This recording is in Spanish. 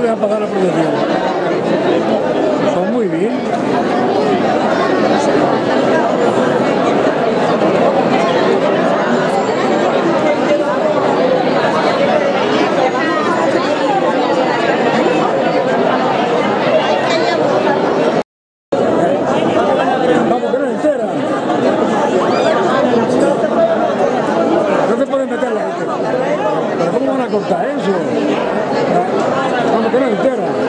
dejan pasar la procesión. Son muy bien. Vamos, que no es entera. No se puede meter la gente. Pero ¿cómo van a cortar eso? Vamos, que no es entera.